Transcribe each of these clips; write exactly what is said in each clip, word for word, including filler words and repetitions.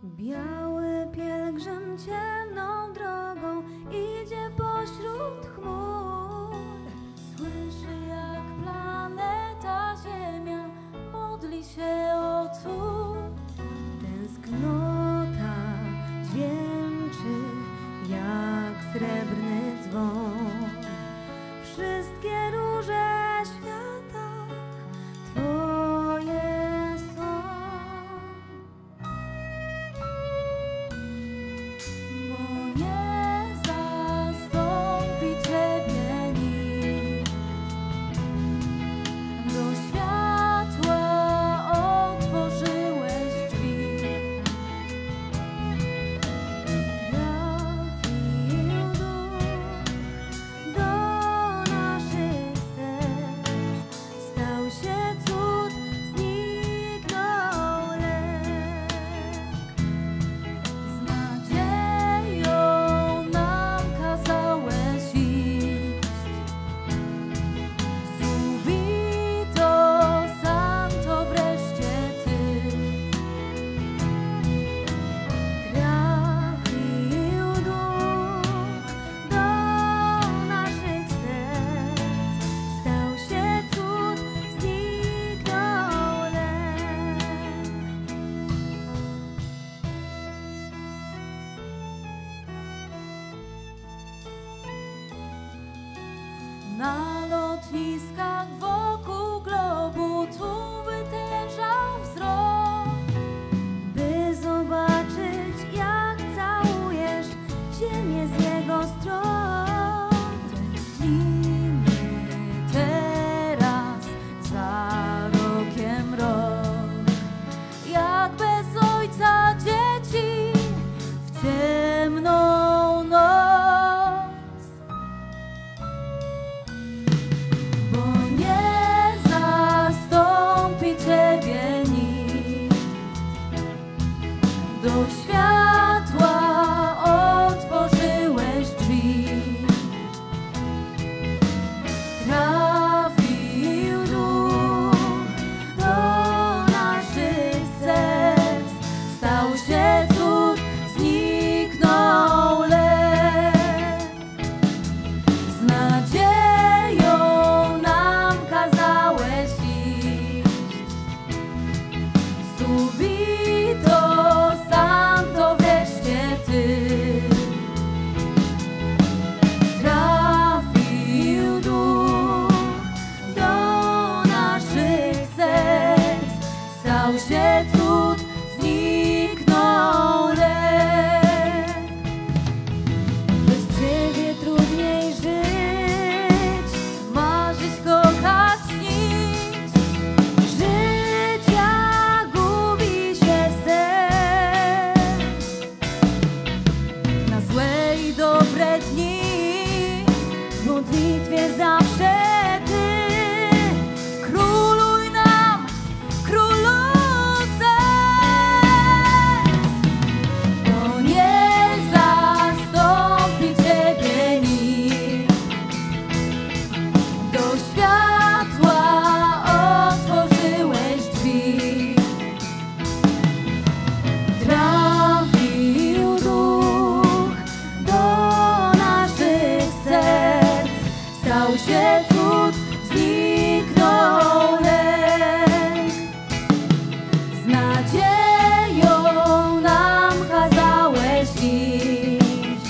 Biały pielgrzym ciemną drogą idzie pośród chmur. Słyszy, jak planeta Ziemia modli się o cud. Tęsknota dźwięczy jak srebrny dzwon. Wszystkie róże świata Twoje są. Bo nie zastąpi Ciebie nikt. Do światła otworzyłeś drzwi. Trafił duch do naszych serc. Stał się cud, zniknął lęk. Z nadzieją nam kazałeś iść. Subito santo wreszcie Ty. Trafił duch do naszych serc. Stał się cud, zniknął lęk. Na lotniskach wokół globu tu wytężał wzrok, by zobaczyć, jak całujesz ziemię z jego stron. Tęsknimy teraz za rokiem rok, jak bez ojca dzieci w ciemną noc. Bo nie zastąpi Ciebie nikt. Do światła otworzyłeś drzwi. Trafił duch do naszych serc. Stał się cud, zniknął lęk. Z nadzieją nam kazałeś iść. Subito santo wreszcie Ty. Trafił duch do naszych serc. Stał się cud, zniknął lęk. Bez Ciebie trudniej żyć, marzyć, kochać, śnić. Życia gubi się sens. Na złe i dobre dni w modlitwie zawsze Ty. Króluj nam, królu serc. Bo nie zastąpi Ciebie nikt. Do światła otworzyłeś drzwi. Trafił duch do naszych serc. Stał się cud, zniknął lęk. Z nadzieją nam kazałeś iść.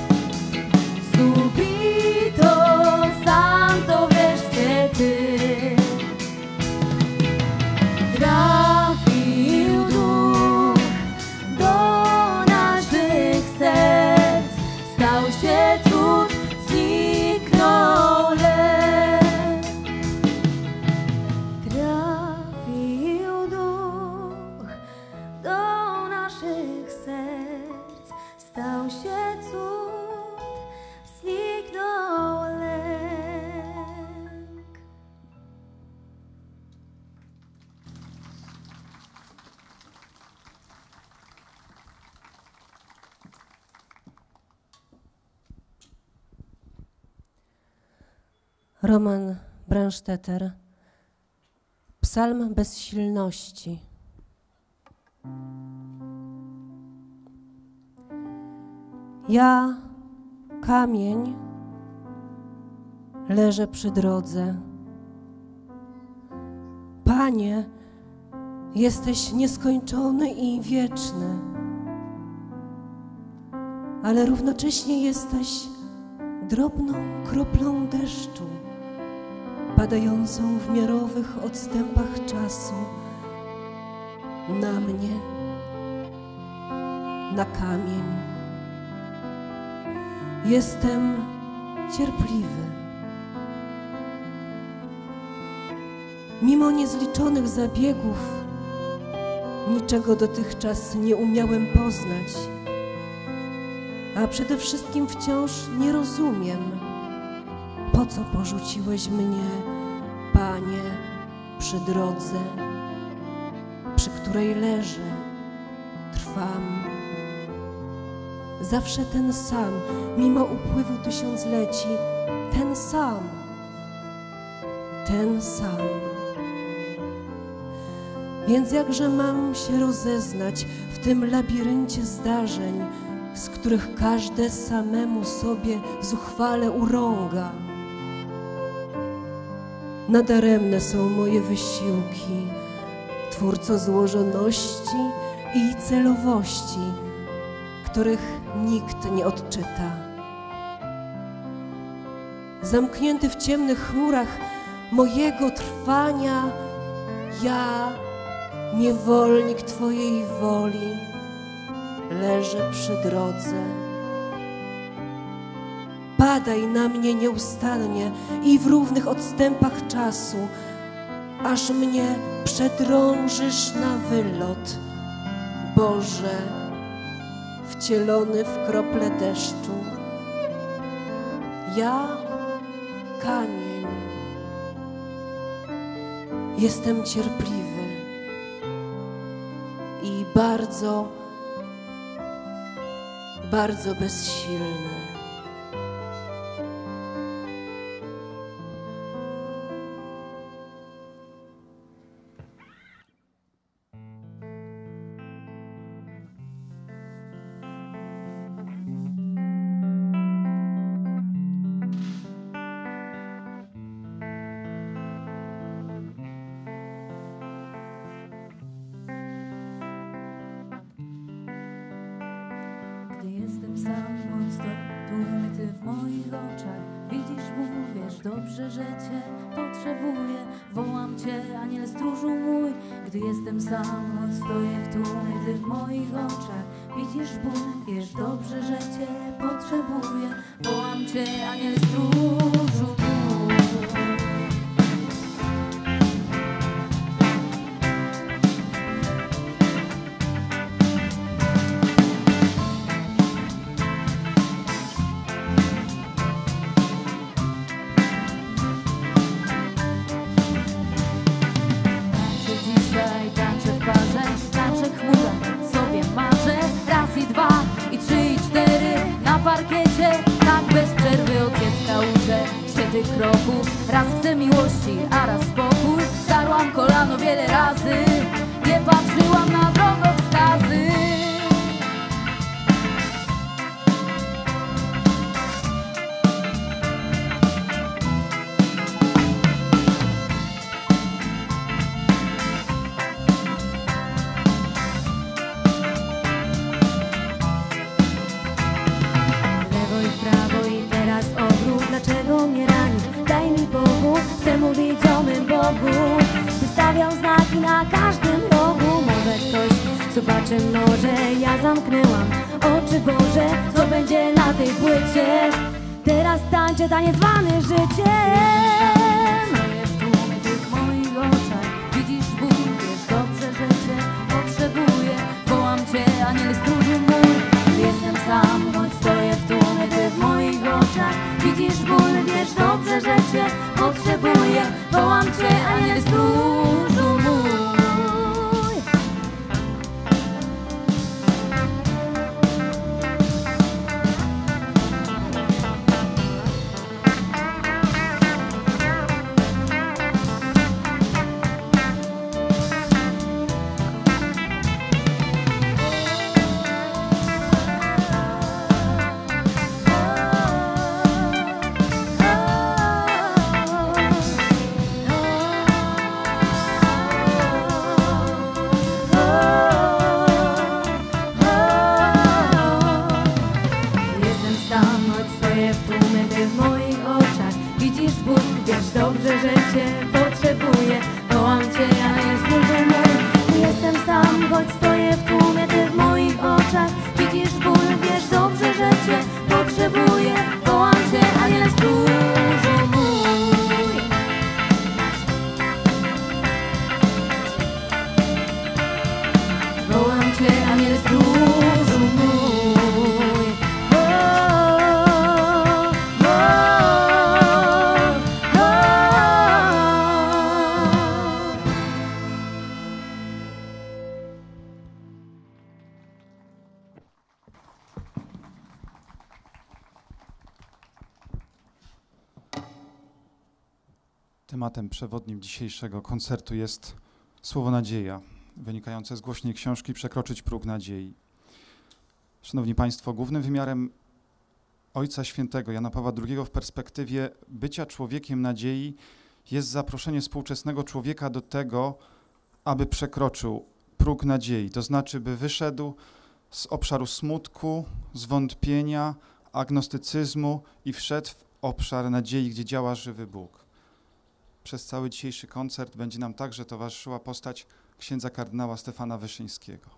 Subito santo wreszcie Ty. Trafił duch do naszych serc. Stał się cud, zniknął lęk. Trafił duch do naszych serc. Stał się cud, zniknął lęk. Roman Branstetter. Psalm bezsilności. Ja, kamień, leżę przy drodze. Panie, jesteś nieskończony i wieczny, ale równocześnie jesteś drobną kroplą deszczu, padającą w miarowych odstępach czasu na mnie, na kamień. Jestem cierpliwy. Mimo niezliczonych zabiegów, niczego dotychczas nie umiałem poznać, a przede wszystkim wciąż nie rozumiem, po co porzuciłeś mnie, Panie, przy drodze, przy której leżę, trwam. Zawsze ten sam, mimo upływu tysiącleci, ten sam, ten sam. Więc jakże mam się rozeznać w tym labiryncie zdarzeń, z których każde samemu sobie zuchwale urąga? Nadaremne są moje wysiłki, twórco złożoności i celowości, których nikt nie odczyta. Zamknięty w ciemnych chmurach mojego trwania, ja, niewolnik Twojej woli, leżę przy drodze. Padaj na mnie nieustannie i w równych odstępach czasu, aż mnie przedrążysz na wylot, Boże, wcielony w krople deszczu. Ja, kamień, jestem cierpliwy i bardzo, bardzo bezsilny. Jestem sam, mocno umyty w moich oczach. Widzisz ból, wiesz dobrze, że Cię potrzebuję. Wołam Cię, aniel stróżu mój. Gdy jestem sam, choć stoję w tłumie, Ty w moich oczach. Widzisz ból, wiesz dobrze, że Cię potrzebuję. Wołam Cię, aniel stróżu mój. Tańczę chmurę, sobie marzę. Raz i dwa, i trzy, i cztery. Na parkiecie, tak bez przerwy od dziecka uczę świętych kroków. Raz chcę miłości, a raz spokój. Starłam kolano wiele razy, nie patrzyłam na drogowskazy. Dlaczego mnie ranisz? Daj mi Bogu, chcę mówić o mym Bogu. Wystawiał znaki na każdym rogu. Może ktoś zobaczy, może ja zamknęłam oczy, Boże, co będzie na tej płycie? Teraz tańczę taniec zwany życiem. Stoję w tłumie tych moich oczach. Widzisz ból, wiesz dobrze, że Cię potrzebuję. Wołam Cię, aniel stróżu mój. Jestem sam, choć stoję w tłumie Ty w moich oczach. Widzisz ból, wiesz dobrze, że Cię potrzebuję. Wołam Cię, aniel stróżu mój. że Cię potrzebuję. Wołam Cię, a jest nużą mój. Jestem sam, choć stoję w tłumie, Ty w moich oczach widzisz ból. Wiesz dobrze, że Cię potrzebuję. Wołam Cię, a jest nużą mój. Wołam Cię, a jest nużą mój. Tematem przewodnim dzisiejszego koncertu jest słowo nadzieja, wynikające z głośnej książki Przekroczyć próg nadziei. Szanowni Państwo, głównym wymiarem Ojca Świętego Jana Pawła drugiego w perspektywie bycia człowiekiem nadziei jest zaproszenie współczesnego człowieka do tego, aby przekroczył próg nadziei, to znaczy, by wyszedł z obszaru smutku, zwątpienia, agnostycyzmu i wszedł w obszar nadziei, gdzie działa żywy Bóg. Przez cały dzisiejszy koncert będzie nam także towarzyszyła postać księdza kardynała Stefana Wyszyńskiego.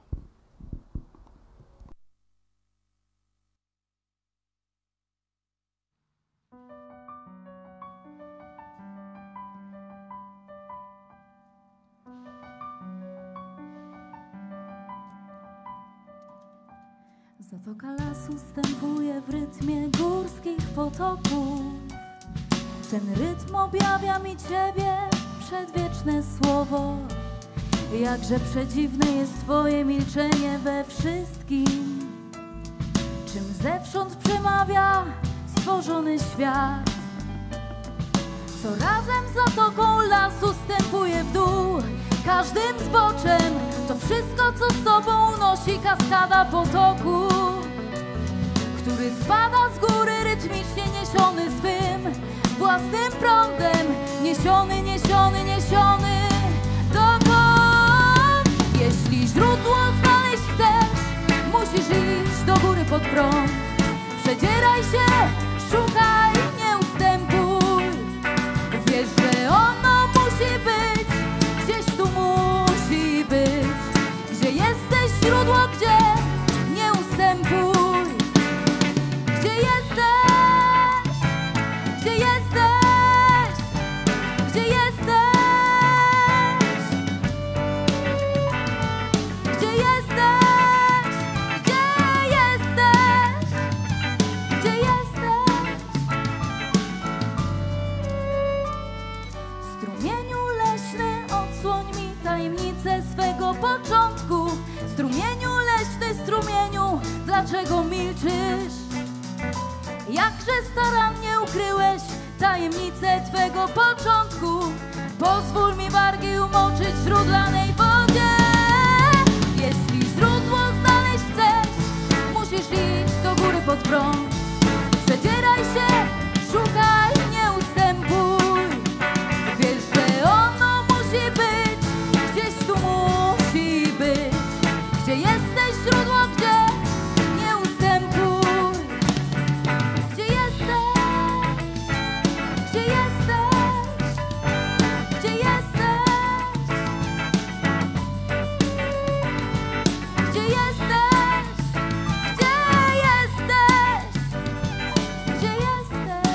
Zatoka lasu stępuje w rytmie górskich potoków. Ten rytm objawia mi Ciebie, przedwieczne słowo. Jakże przedziwne jest Twoje milczenie we wszystkim, czym zewsząd przemawia stworzony świat. Co razem zatoką lasu stępuje w dół, każdym zboczem to wszystko, co z sobą nosi kaskada potoku, który spada z góry rytmicznie niesiony swym własnym prądem, niesiony, niesiony, niesiony dokąd. Jeśli źródło znaleźć chcesz, musisz iść do góry pod prąd. Przedzieraj się, szukaj, nie ustępuj. Wiesz, że ono musi być, gdzieś tu musi być. Gdzie jesteś, źródło, gdzie nie ustępuj. Gdzie jesteś? Gdzie jesteś? Gdzie jesteś? Gdzie jesteś? Gdzie jesteś? Gdzie jesteś? Strumieniu leśny, odsłoń mi tajemnicę swego początku. Strumieniu leśny, strumieniu, dlaczego milczysz? Jakże starannie ukryłeś tajemnicę Twego początku. Pozwól mi wargi umoczyć w źródlanej wodzie. Jeśli źródło znaleźć chcesz, musisz iść do góry pod prąd. Przedzieraj się, szukaj, nie ustępuj. Wiesz, że ono musi być, gdzieś tu musi być. Gdzie jesteś, źródło, gdzie nie ustępuj. Gdzie jesteś? Gdzie jesteś? Gdzie jesteś? Gdzie jesteś? Gdzie jesteś? Gdzie jesteś?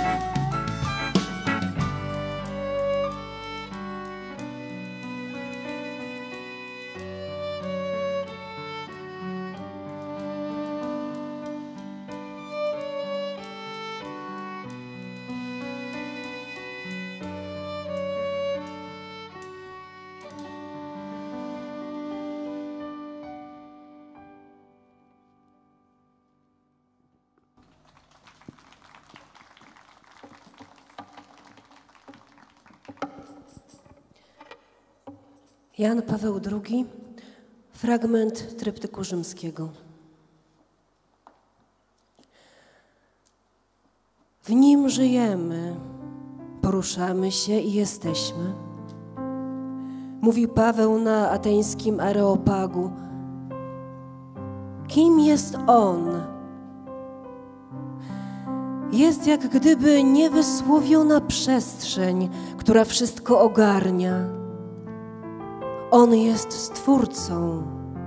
Jan Paweł drugi, fragment tryptyku rzymskiego. W nim żyjemy, poruszamy się i jesteśmy. Mówi Paweł na ateńskim Areopagu. Kim jest On? Jest jak gdyby niewysłowiona przestrzeń, która wszystko ogarnia. On jest Stwórcą.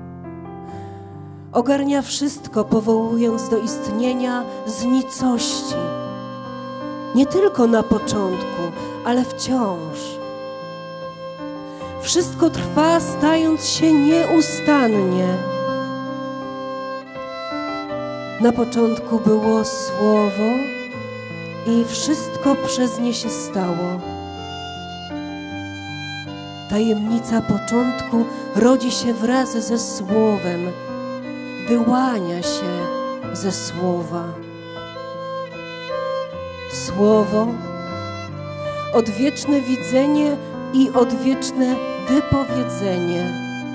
Ogarnia wszystko, powołując do istnienia z nicości. Nie tylko na początku, ale wciąż. Wszystko trwa, stając się nieustannie. Na początku było Słowo i wszystko przez nie się stało. Tajemnica początku rodzi się wraz ze Słowem, wyłania się ze Słowa. Słowo, odwieczne widzenie i odwieczne wypowiedzenie.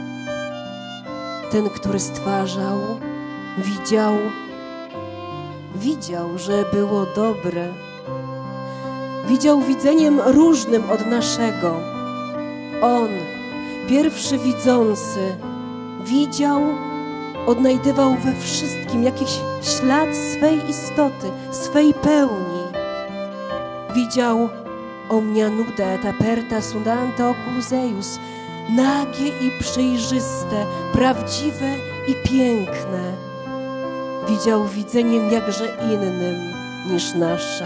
Ten, który stwarzał, widział, widział, że było dobre. Widział widzeniem różnym od naszego. On, pierwszy widzący, widział, odnajdywał we wszystkim jakiś ślad swej istoty, swej pełni. Widział omnia nuda et aperta sudante oculus eius, nagie i przejrzyste, prawdziwe i piękne. Widział widzeniem jakże innym niż nasze.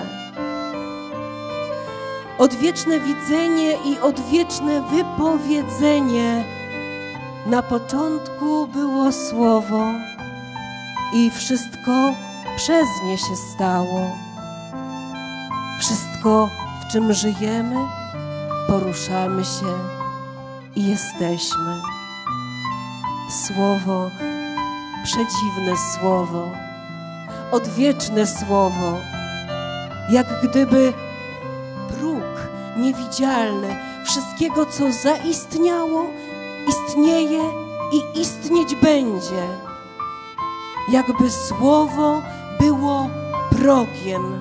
Odwieczne widzenie i odwieczne wypowiedzenie. Na początku było Słowo i wszystko przez nie się stało. Wszystko, w czym żyjemy, poruszamy się i jesteśmy. Słowo, przedziwne Słowo, odwieczne Słowo, jak gdyby próg niewidzialny wszystkiego, co zaistniało, istnieje i istnieć będzie. Jakby Słowo było progiem.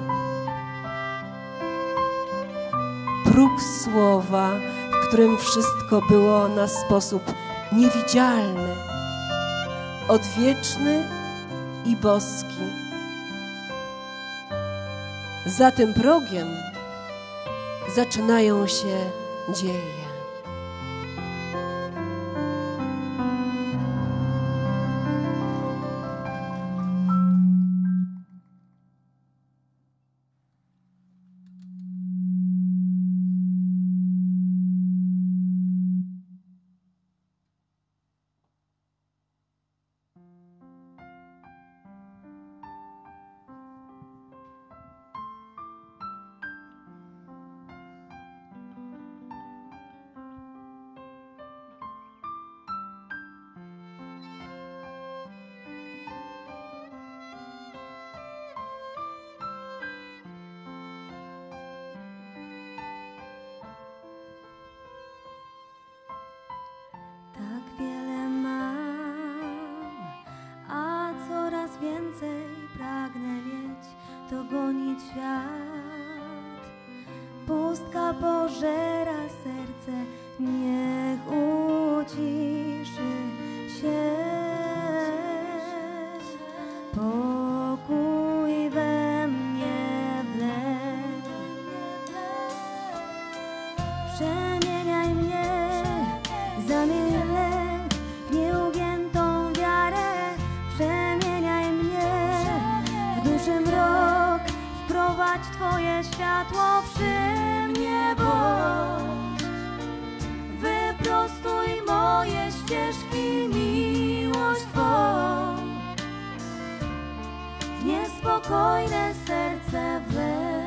Próg Słowa, w którym wszystko było na sposób niewidzialny, odwieczny i boski. Za tym progiem zaczynają się dzieje. Tak wiele mam, a coraz więcej pragnę mieć, to gonić świat. Pustka pożera serce, niech uciszy się. Pokój we mnie wlej. Przemieniaj mnie, zamień lęk w nieugiętą wiarę. Przemieniaj mnie w duży mrok, wprowadź Twoje światło przy mnie, bądź. Wyprostuj moje ścieżki, miłość Twą w niespokojne serce wlej.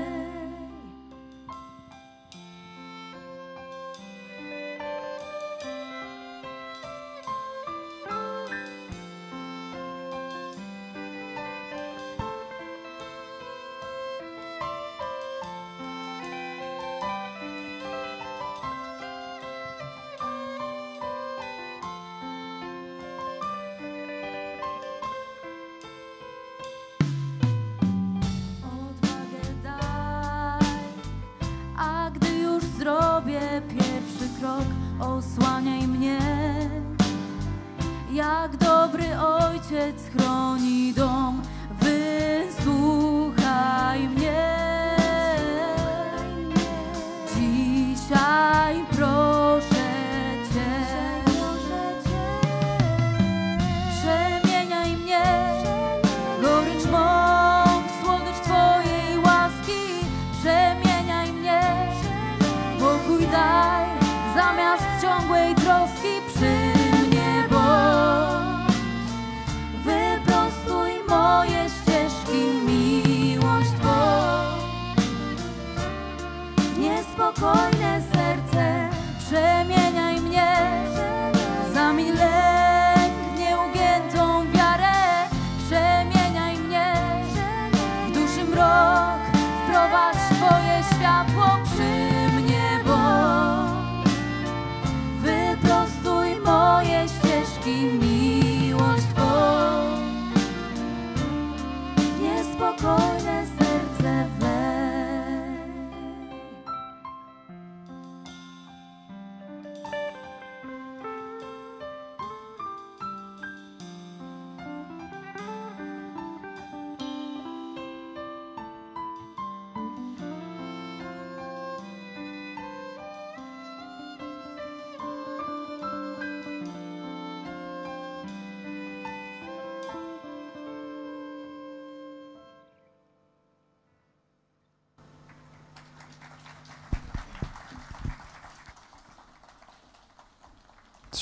Zrobię pierwszy krok, osłaniaj mnie. Jak dobry ojciec chroni dom, wysłuchaj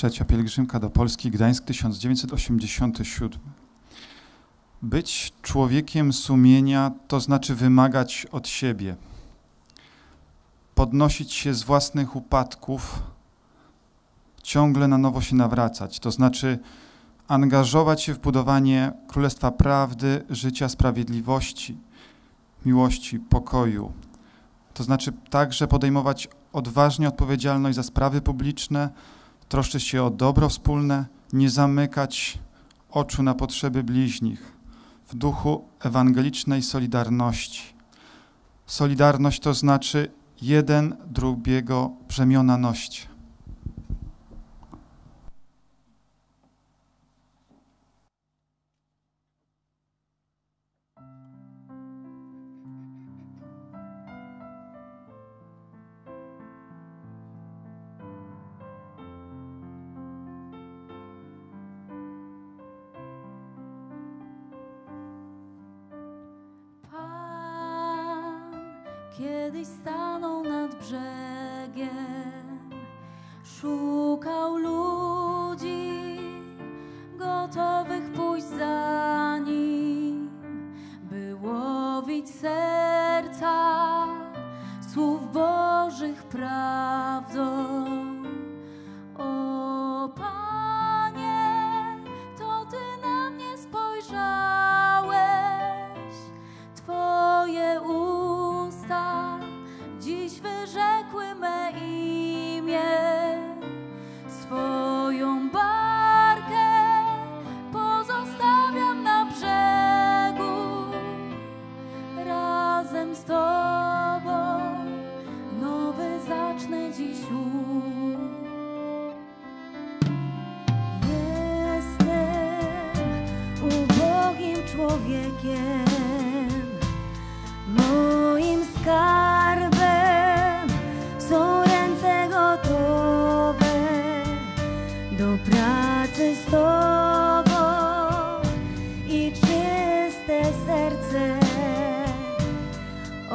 Trzecia pielgrzymka do Polski, Gdańsk, tysiąc dziewięćset osiemdziesiąty siódmy. Być człowiekiem sumienia to znaczy wymagać od siebie, podnosić się z własnych upadków, ciągle na nowo się nawracać, to znaczy angażować się w budowanie Królestwa Prawdy, życia sprawiedliwości, miłości, pokoju. To znaczy także podejmować odważnie odpowiedzialność za sprawy publiczne, troszczyć się o dobro wspólne, nie zamykać oczu na potrzeby bliźnich w duchu ewangelicznej solidarności. Solidarność to znaczy jeden drugiego brzemiona noście. Kiedyś stanął nad brzegiem, szukał ludzi gotowych pójść za nim, by łowić serca słów Bożych prawdą. O Panie, to Ty na mnie spojrzałeś, Twoje usta dziś wyrzekły me imię. Swoją barkę pozostawiam na brzegu, razem z Tobą nowy zacznę dziś łów. Jestem ubogim człowiekiem, moim skarbem są ręce gotowe do pracy z Tobą i czyste serce. O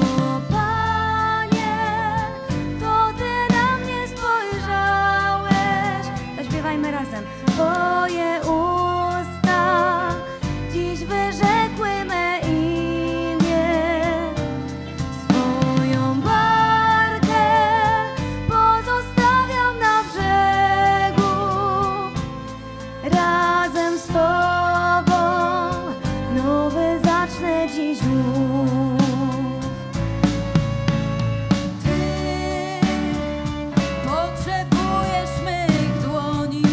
Panie, to Ty na mnie spojrzałeś. Zaśpiewajmy razem. Twoje usta dziś wyrzekły me imię. Swoją barkę pozostawiam na brzegu, razem z Tobą nowy zacznę dziś łów. Ty potrzebujesz mych dłoni,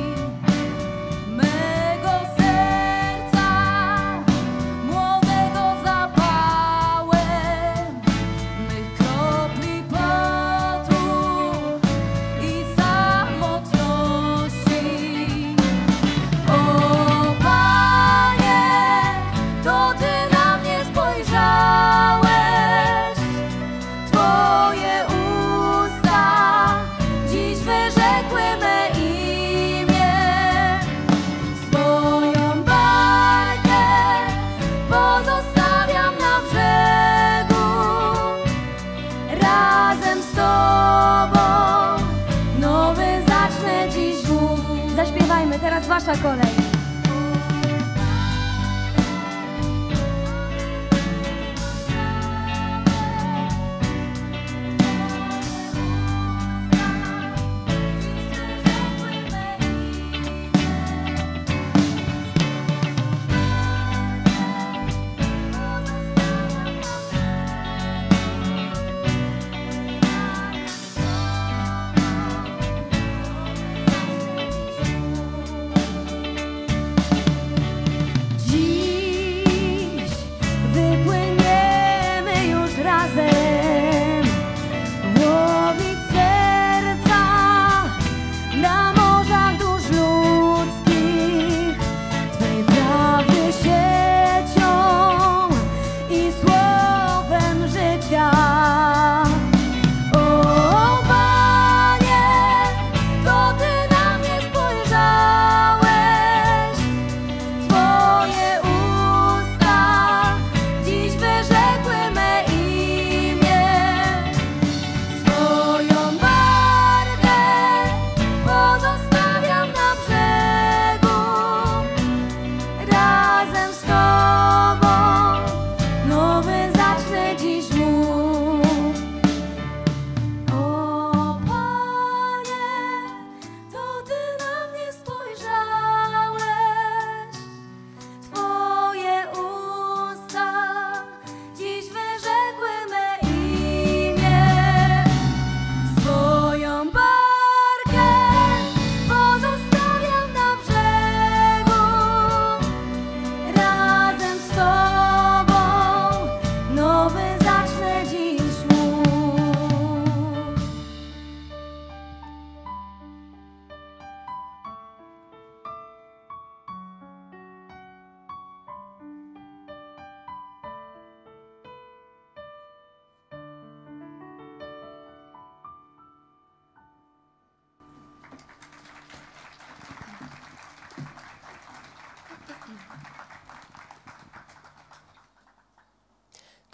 mego serca, młodego zapałem, mych kropli potu i samotności. O Panie, to Ty na mnie spojrzałeś, Twoje usta dziś wyrzekły me imię. Swoją barkę pozostawiam na brzegu, razem z Tobą nowy zacznę dziś łów. Zaśpiewajmy, teraz Wasza kolej.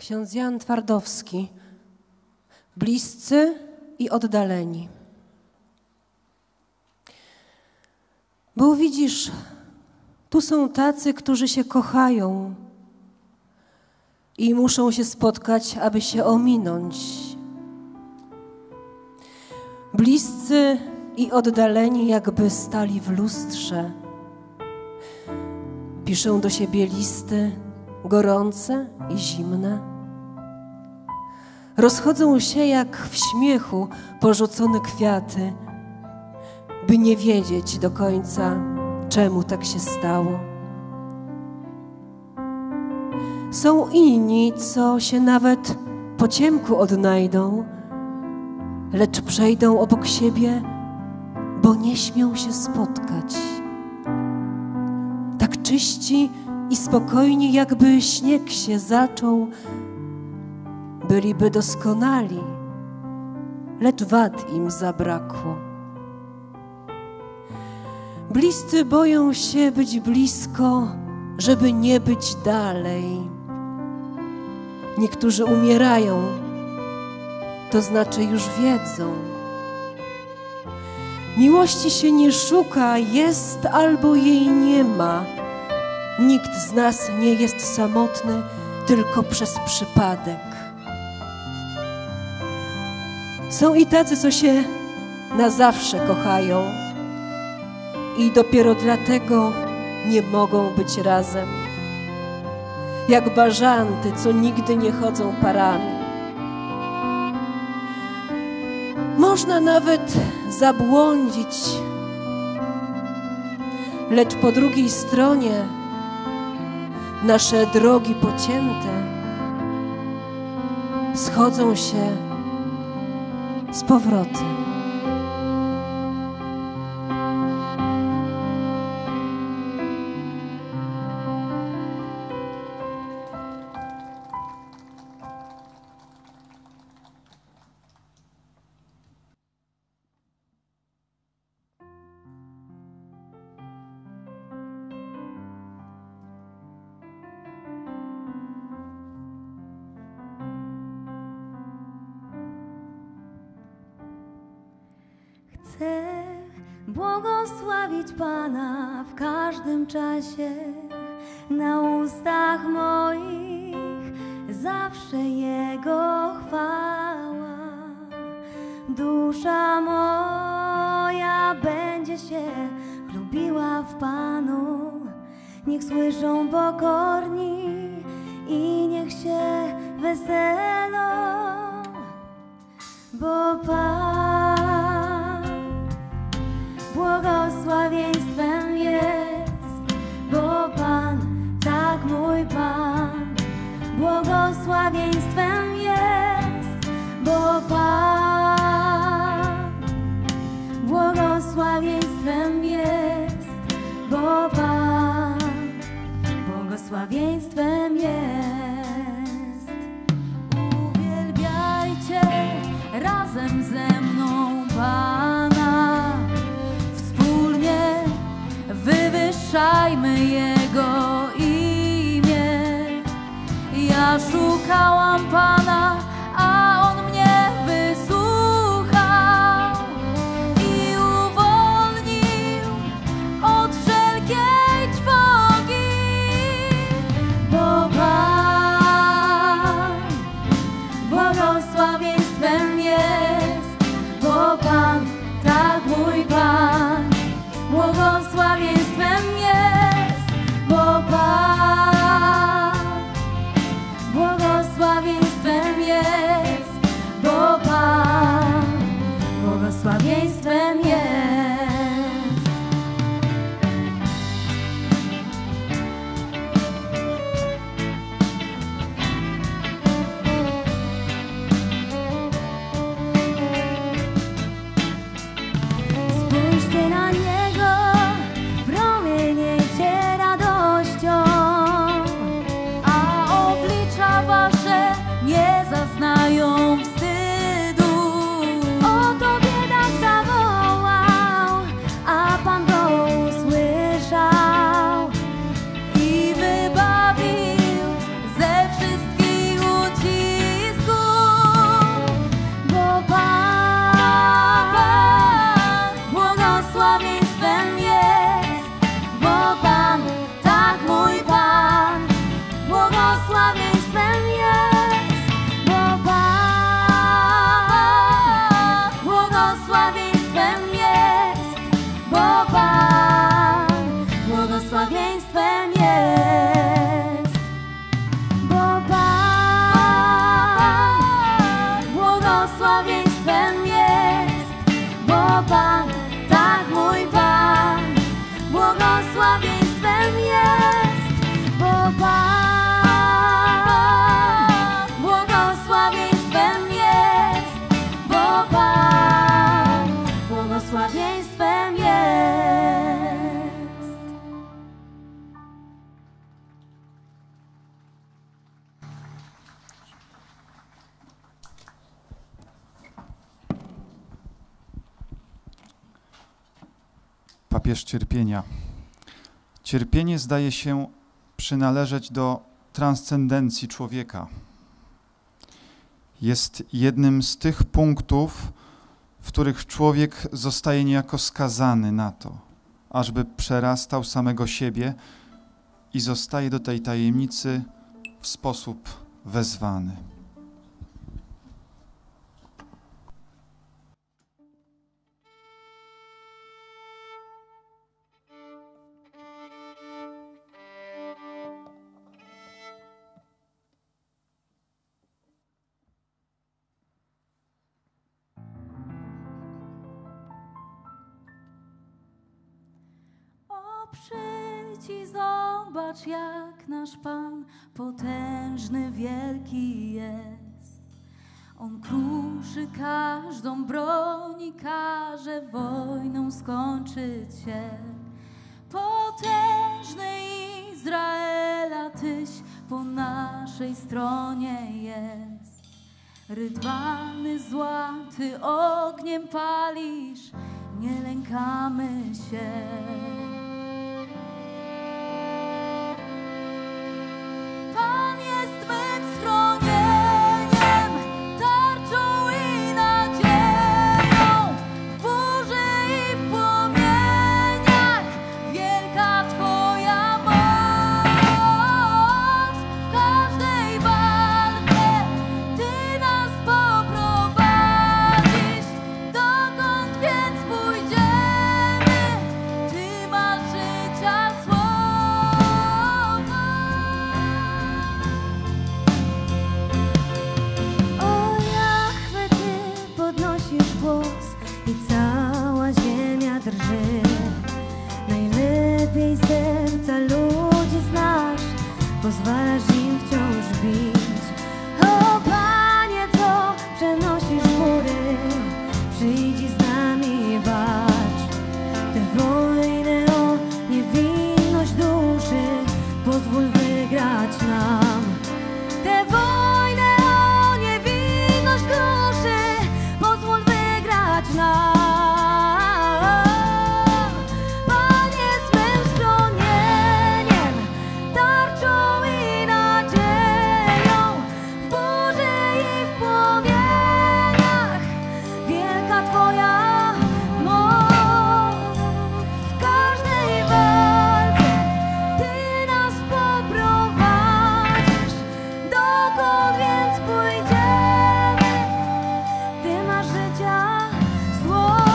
Ksiądz Jan Twardowski. Bliscy i oddaleni. Bo widzisz, tu są tacy, którzy się kochają i muszą się spotkać, aby się ominąć. Bliscy i oddaleni, jakby stali w lustrze. Piszą do siebie listy gorące i zimne. Rozchodzą się jak w śmiechu porzucone kwiaty, by nie wiedzieć do końca, czemu tak się stało. Są inni, co się nawet po ciemku odnajdą, lecz przejdą obok siebie, bo nie śmią się spotkać. Tak czyści i spokojni, jakby śnieg się zaczął, byliby doskonali, lecz wad im zabrakło. Bliscy boją się być blisko, żeby nie być dalej. Niektórzy umierają, to znaczy już wiedzą. Miłości się nie szuka, jest albo jej nie ma. Nikt z nas nie jest samotny tylko przez przypadek. Są i tacy, co się na zawsze kochają i dopiero dlatego nie mogą być razem. Jak bażanty, co nigdy nie chodzą parami. Można nawet zabłądzić, lecz po drugiej stronie nasze drogi pocięte schodzą się z powrotem. Chcę błogosławić Pana w każdym czasie, na ustach moich zawsze Jego chwała. Dusza moja będzie się chlubiła w Panu, niech słyszą pokorni i niech się weselą, bo Pan błogosławieństwem jest, bo Pan, tak mój Pan, błogosławieństwem jest, bo Pan błogosławieństwem jest, bo Pan błogosławieństwem jest. Uwielbiajcie razem ze mną Pana, wspólnie wywyższajmy Jego imię. Ja szukałam Pana, a On mnie wysłuchał i uwolnił od wszelkiej trwogi, bo Pan błogosławieństwem jest, bo Pan, tak mój Pan, błogosławieństwem jest, bo Pan błogosławieństwem błogosławieństwem jest, bo Pan błogosławieństwem jest, bo Pan, tak mój Pan, błogosławieństwem jest, bo Pan błogosławieństwem jest, bo Pan błogosławieństwem jest. Papież cierpienia. Cierpienie zdaje się przynależeć do transcendencji człowieka. Jest jednym z tych punktów, w których człowiek zostaje niejako skazany na to, ażby przerastał samego siebie i zostaje do tej tajemnicy w sposób wezwany. Przyjdź i zobacz, jak nasz Pan potężny, wielki jest. On kruszy każdą broń i każe wojną skończyć się. Potężny Izraela, Tyś po naszej stronie jest. Rydwany złaty ogniem palisz, nie lękamy się. Pan jest mym schronieniem, tarczą i nadzieją, w burzy i w płomieniach, wielka Twoja moc. W każdej walce Ty nas poprowadzisz, dokąd więc pójdziemy, Ty masz życia słowo. O Jahwe, Ty podnosisz głos i cała ziemia drży. Najlepiej serca ludzi znasz, pozwalasz im wciąż bić. O Panie, co przenosisz góry, przyjdź i z nami walcz. Tę wojnę o niewinność duszy pozwól wygrać nam. Tę wojnę o niewinność duszy pozwól wygrać nam. Pan jest mym schronieniem, tarczą i nadzieją, w burzy i w płomieniach, wielka Twoja moc. W każdej walce Ty nas poprowadzisz, dokąd więc pójdziemy, Ty masz życia słowo.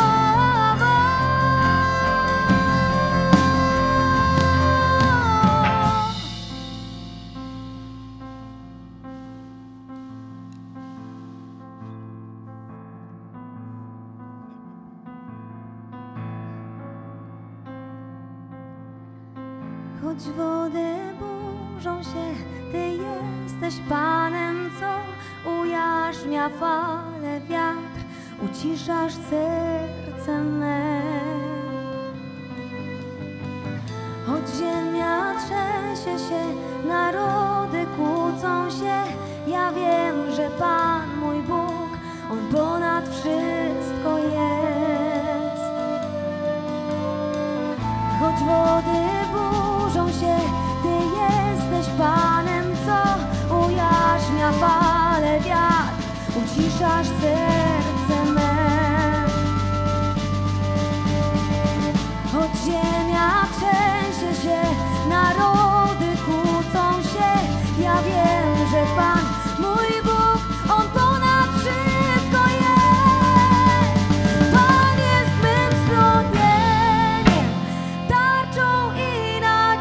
Choć wody burzą się, Ty jesteś Panem, co ujarzmia fale wiatr, uciszasz serce me. Choć ziemia trzęsie się, narody kłócą się, ja wiem, że Pan mój Bóg, On ponad wszystko jest. Choć wody burzą się, Ty jesteś Panem, co ujarzmia fale wiatr, uciszasz serce me. Choć ziemia trzęsie się, narody kłócą się, ja wiem, że Pan mój Bóg, On ponad wszystko jest. Pan jest mym schronieniem, tarczą i nadzieją,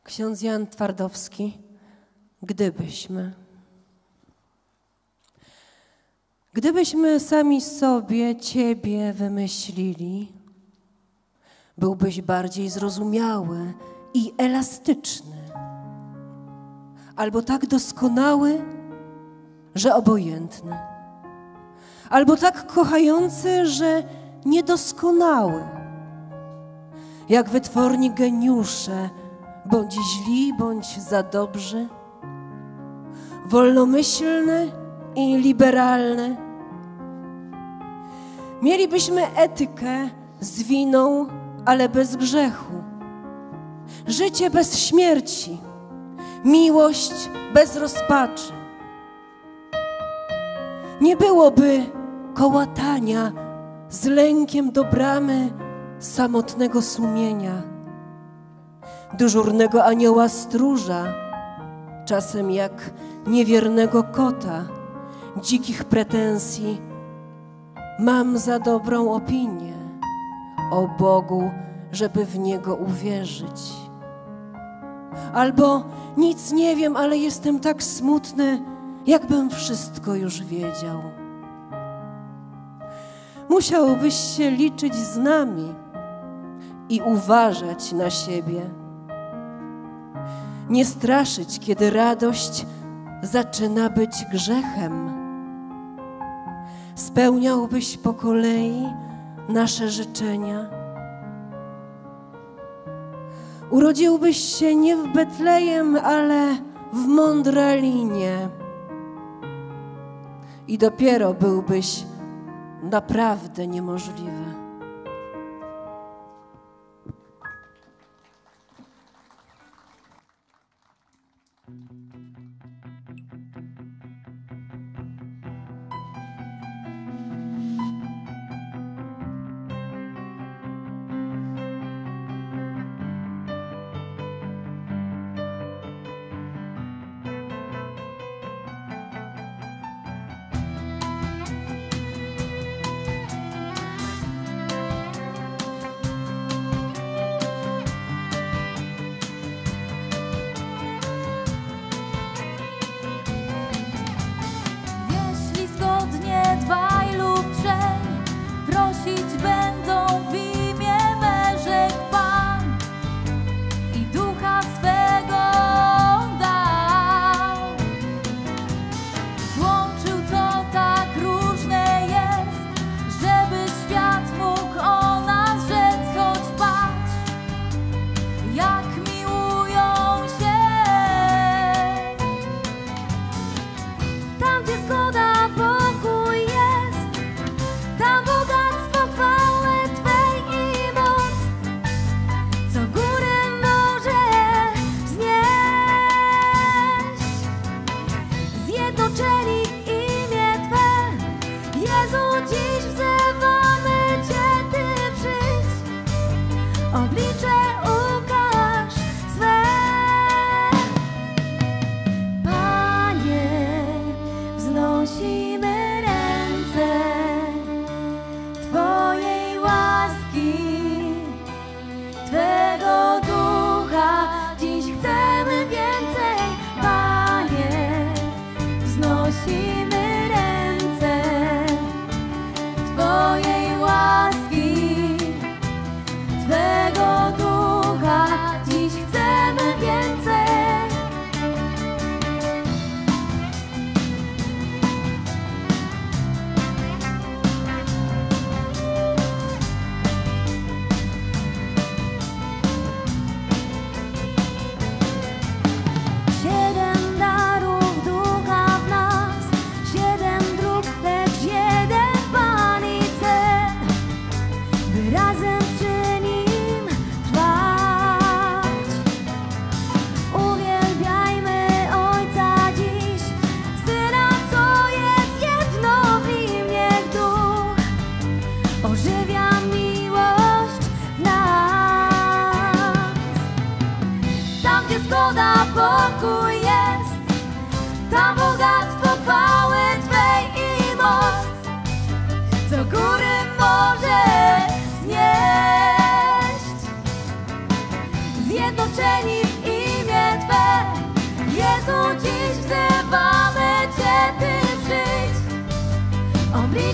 Ksiądz Jan Twardowski, gdybyśmy. Gdybyśmy sami sobie Ciebie wymyślili, byłbyś bardziej zrozumiały i elastyczny, albo tak doskonały, że obojętny, albo tak kochający, że niedoskonały, jak wytworni geniusze, bądź źli, bądź za dobrzy, wolnomyślny i liberalny. Mielibyśmy etykę z winą, ale bez grzechu, życie bez śmierci, miłość bez rozpaczy. Nie byłoby kołatania z lękiem do bramy samotnego sumienia, dyżurnego anioła stróża, czasem jak niewiernego kota, dzikich pretensji. Mam za dobrą opinię o Bogu, żeby w Niego uwierzyć. Albo nic nie wiem, ale jestem tak smutny, jakbym wszystko już wiedział. Musiałbyś się liczyć z nami i uważać na siebie. Nie straszyć, kiedy radość zaczyna być grzechem. Spełniałbyś po kolei nasze życzenia. Urodziłbyś się nie w Betlejem, ale w Mondralinie. I dopiero byłbyś naprawdę niemożliwy. Siedem dróg, lecz jeden Pan i cel.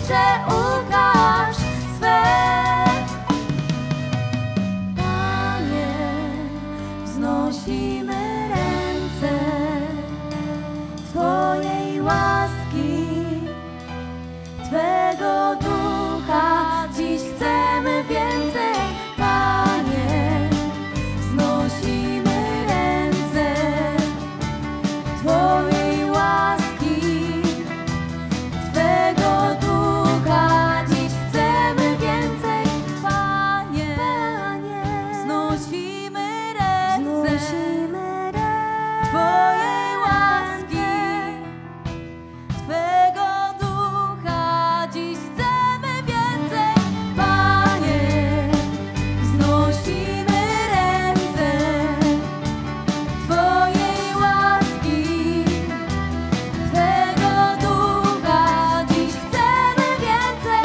Ojcze, ukaż swe. Panie, wznosimy ręce Twojej łaski, Twego ducha. Dziś chcemy więcej, Panie, wznosimy ręce Twojej łaski, Twego ducha. Dziś chcemy więcej, Panie, wznosimy ręce Twojej łaski, Twego ducha. Dziś chcemy więcej, Panie, wznosimy ręce Twojej łaski, Twego ducha. Dziś chcemy więcej.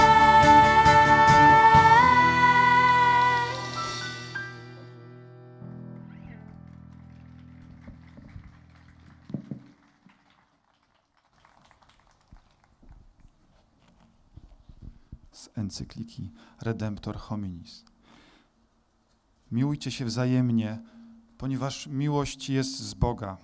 Z encykliki Redemptor Hominis. Miłujcie się wzajemnie, ponieważ miłość jest z Boga.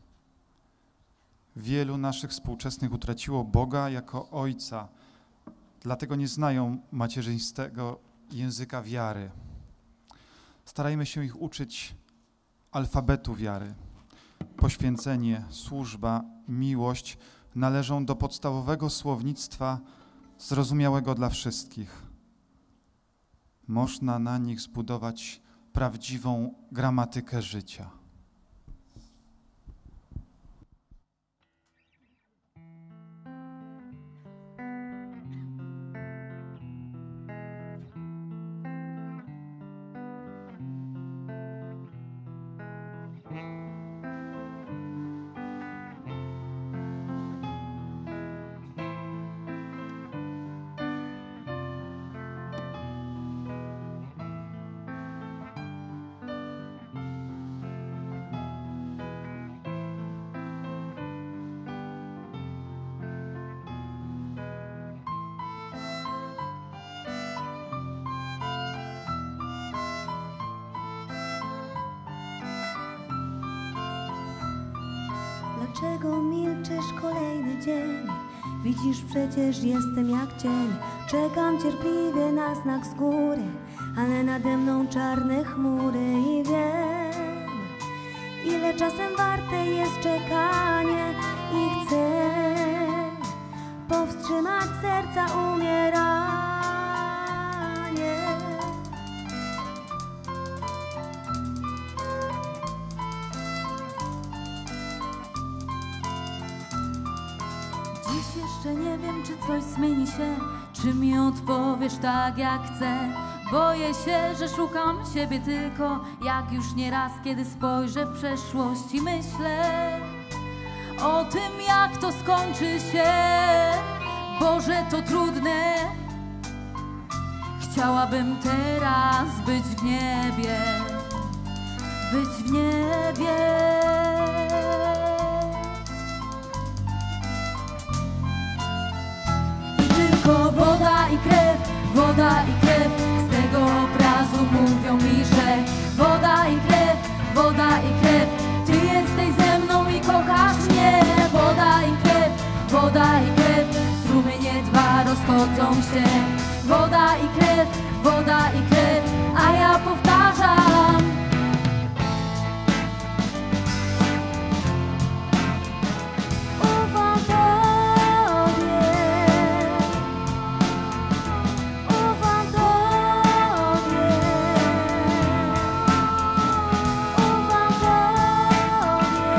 Wielu naszych współczesnych utraciło Boga jako Ojca, dlatego nie znają macierzyńskiego języka wiary. Starajmy się ich uczyć alfabetu wiary. Poświęcenie, służba, miłość należą do podstawowego słownictwa zrozumiałego dla wszystkich. Można na nich zbudować prawdziwą gramatykę życia. Dlaczego milczysz kolejny dzień? Widzisz, przecież jestem jak cień. Czekam cierpliwie na znak z góry, ale nade mną czarne chmury i wiem, ile czasem warte jest czekanie i chcę powstrzymać serca umieranie. Dziś jeszcze nie wiem, czy coś zmieni się, czy mi odpowiesz tak jak chcę. Boję się, że szukam siebie tylko, jak już nieraz, kiedy spojrzę w przeszłość i myślę o tym, jak to skończy się. Boże, to trudne. Chciałabym teraz być w niebie, być w niebie. Tylko woda i krew, woda i krew. Z tego obrazu mówią mi, że woda i krew, woda i krew. Ty jesteś ze mną i kochasz mnie. Woda i krew, woda i krew. Strumienie dwa rozchodzą się. Woda i krew, woda i krew. A ja powtarzam: Ufam Tobie, ufam Tobie, ufam Tobie.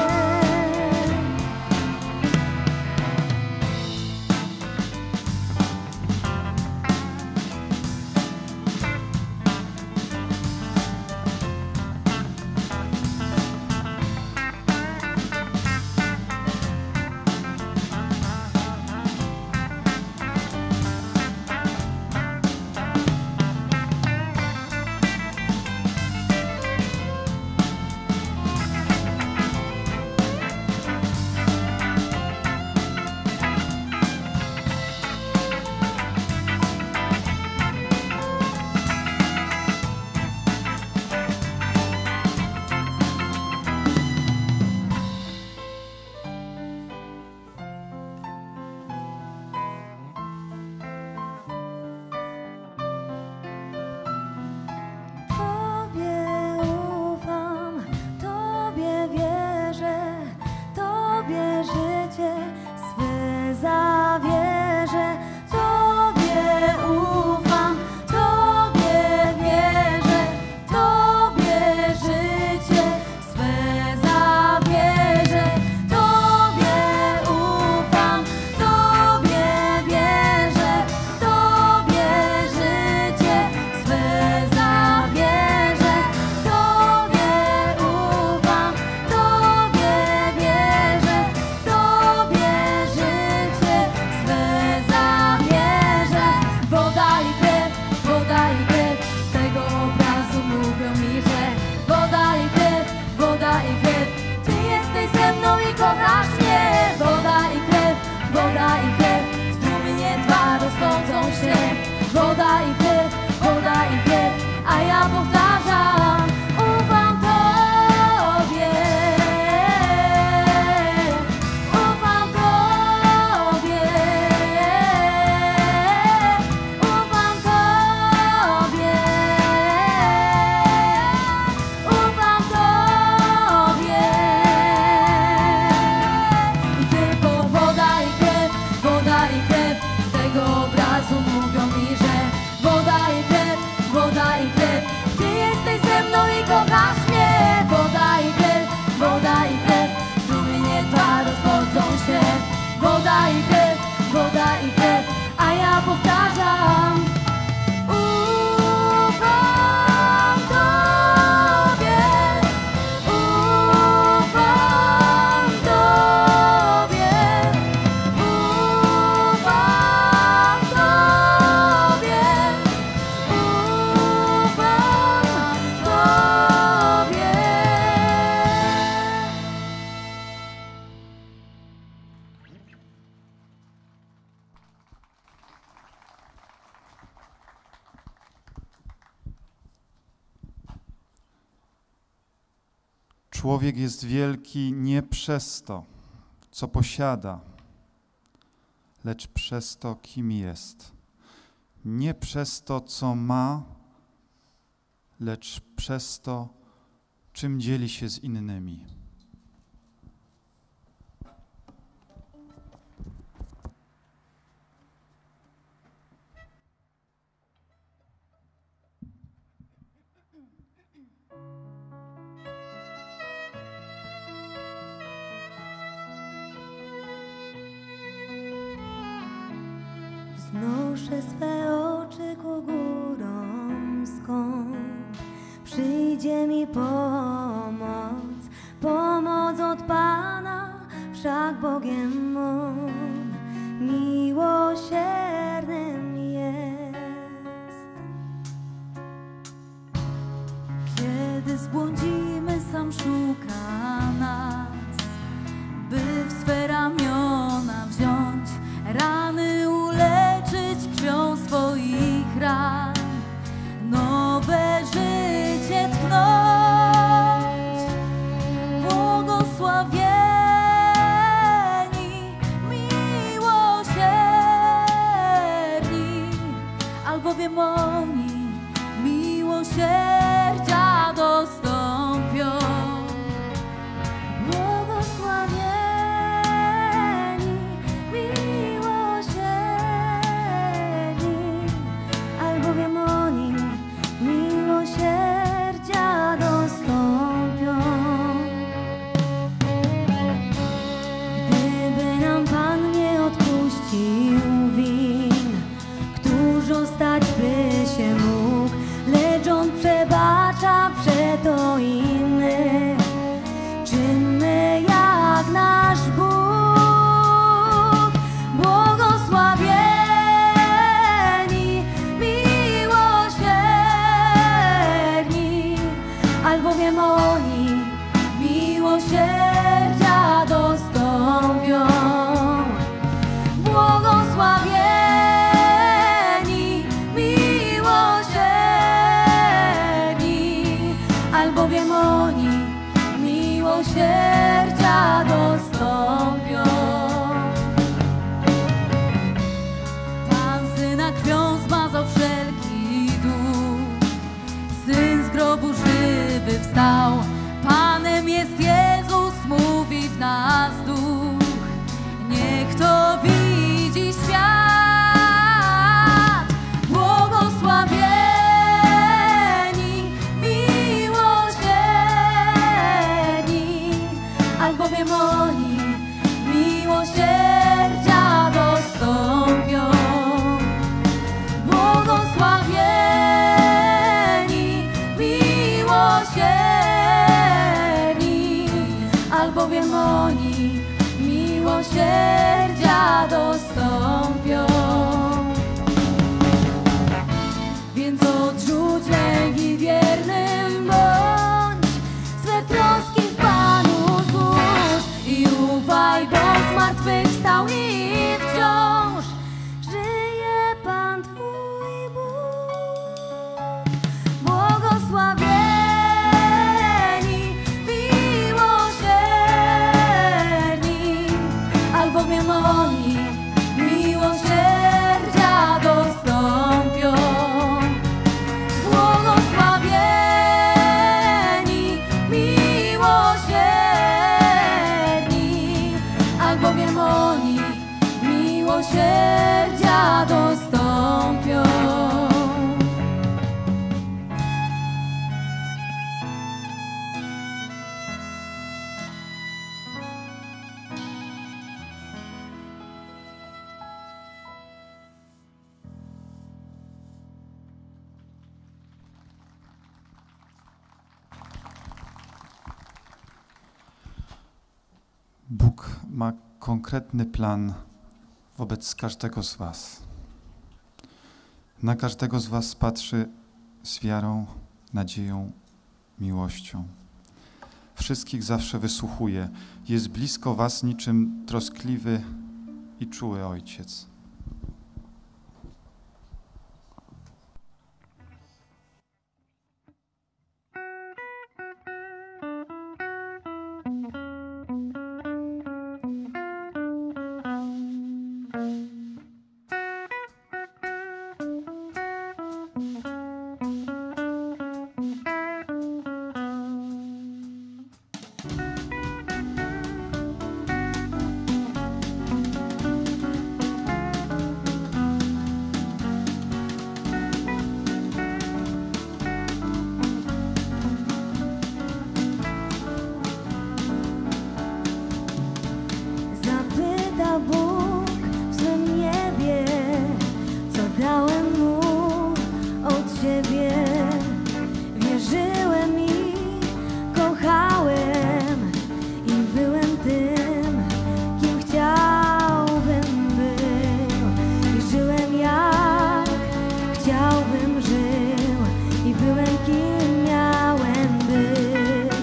Człowiek jest wielki nie przez to, co posiada, lecz przez to, kim jest. Nie przez to, co ma, lecz przez to, czym dzieli się z innymi. Wznoszę swe oczy ku górom, skąd przyjdzie mi pomoc. Pomoc od Pana, wszak Bogiem On miłosiernym jest. Kiedy zbłądzimy, sam szuka nas, by w swe ramiona wziąć, rany uleczyć krwią swoich ran, nowe życie tknąć. Błogosławieni, miłosierni, albowiem oni miłosierdzia dostąpią. Błogosławieni, miłosierni, albowiem oni miłosierdzia dostąpią. Gdyby nam Pan nie odpuścił win, któż ostać by się mógł, lecz On przebacza przeto innych. Czynny jak nasz Bóg. Błogosławieni, miłosierni, albowiem oni miłosierdzia dostąpią. Błogosławieni, miłosierni, albowiem oni miłosierdzia dostąpią. Pan Syna krwią zmazał wszelki duch, Syn z grobu żywy wstał. Panem jest Jezus, mówi w nas duch. Niech to widzi świat. Błogosławieni, miłosierni, albowiem oni miłosierdzia dostąpią. Błogosławieni, miłosierni, albowiem oni miłosierdzia dostąpią. Więc odrzuć lęk i wiernym bądź, swe troski w Panu złóż i ufaj, bo zmartwychwstał i wciąż żyje Pan Twój Bóg. Błogosławieni, miłosierni, albowiem oni miłosierdzia dostąpią. Błogosławieni, miłosierni, albowiem oni miłosierdzia dostąpią. Bóg ma konkretny plan wobec każdego z was. Na każdego z was patrzy z wiarą, nadzieją, miłością. Wszystkich zawsze wysłuchuje. Jest blisko was niczym troskliwy i czuły Ojciec. dałem mu od siebie. Wierzyłem i kochałem i byłem tym, kim chciałbym był. I żyłem jak chciałbym żył i byłem kim miałem być.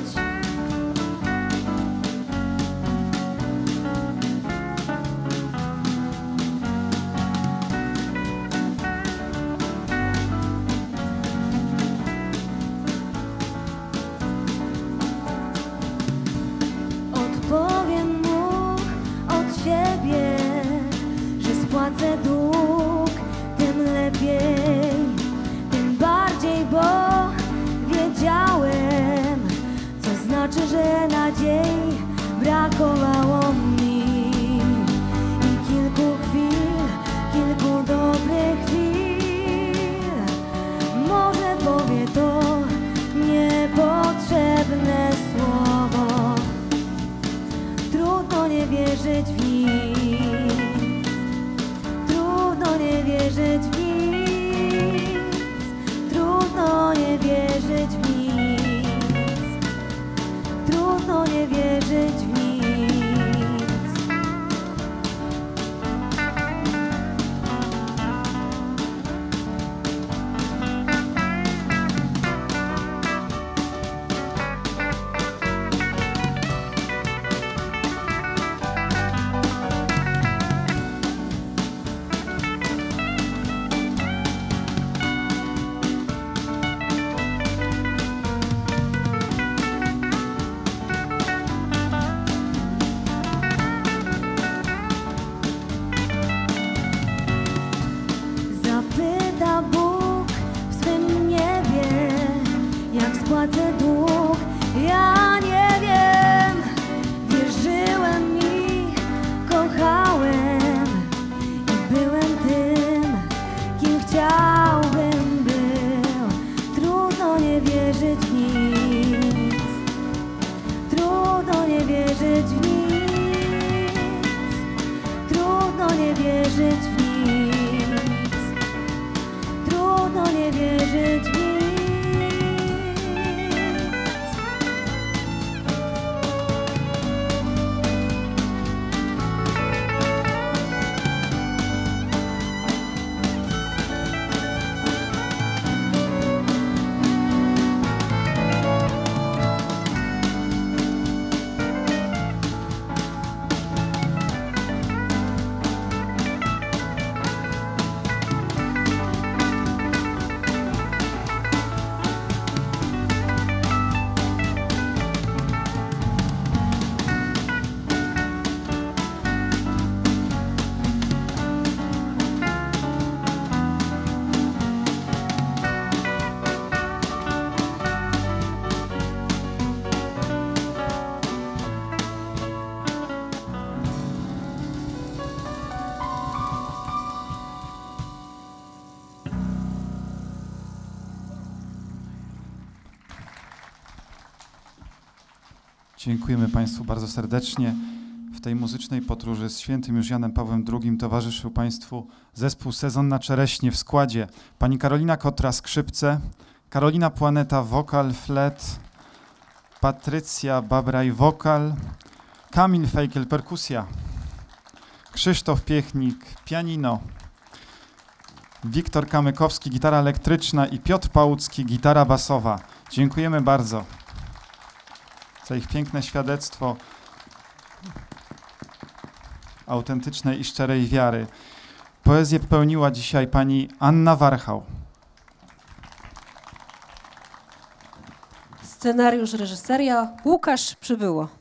Odpowiem mu od siebie, że spłacę dług, tym lepiej, tym bardziej, bo wiedziałem, co znaczy, że nadziei brakowało mi. I kilku chwil, kilku dobrych chwil, może powie to niepotrzebne słowo. Trudno nie wierzyć w nic, trudno nie wierzyć w nic, trudno nie wierzyć w nic, trudno nie wierzyć w nic. Zapyta Bóg w swym niebie, jak spłacę dług. Ja nie wiem, wierzyłem i kochałem i byłem tym, kim chciałbym był. Trudno nie wierzyć w nic, trudno nie wierzyć w nic, trudno nie wierzyć w nic. Trudno nie wierzyć w nic. Dziękujemy Państwu bardzo serdecznie. W tej muzycznej podróży z świętym już Janem Pawłem drugim towarzyszył Państwu zespół Sezon na Czereśnie w składzie pani Karolina Kotra skrzypce, Karolina Płaneta wokal, flet, Patrycja Babraj wokal, Kamil Fejkiel perkusja, Krzysztof Piechnik pianino, Wiktor Kamykowski gitara elektryczna i Piotr Pałucki gitara basowa. Dziękujemy bardzo za ich piękne świadectwo autentycznej i szczerej wiary. Poezję pełniła dzisiaj pani Anna Warchał. Scenariusz, reżyseria Łukasz Przybyło.